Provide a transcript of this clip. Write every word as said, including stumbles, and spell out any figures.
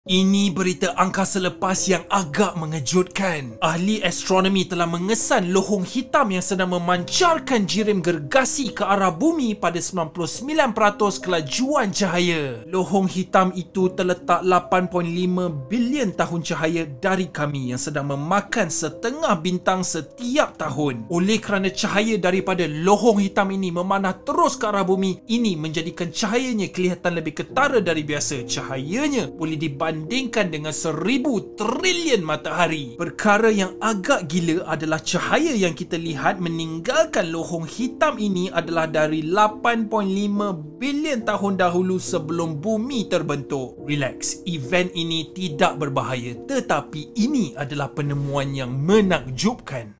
Ini berita angkasa lepas yang agak mengejutkan. Ahli astronomi telah mengesan lohong hitam yang sedang memancarkan jirim gergasi ke arah bumi pada sembilan puluh sembilan peratus kelajuan cahaya. Lohong hitam itu terletak lapan perpuluhan lima bilion tahun cahaya dari kami yang sedang memakan setengah bintang setiap tahun. Oleh kerana cahaya daripada lohong hitam ini memanah terus ke arah bumi, ini menjadikan cahayanya kelihatan lebih ketara dari biasa. Cahayanya boleh dibandingkan Bandingkan dengan seribu trilion matahari. Perkara yang agak gila adalah cahaya yang kita lihat meninggalkan lohong hitam ini adalah dari lapan perpuluhan lima bilion tahun dahulu sebelum bumi terbentuk. Relax, event ini tidak berbahaya, tetapi ini adalah penemuan yang menakjubkan.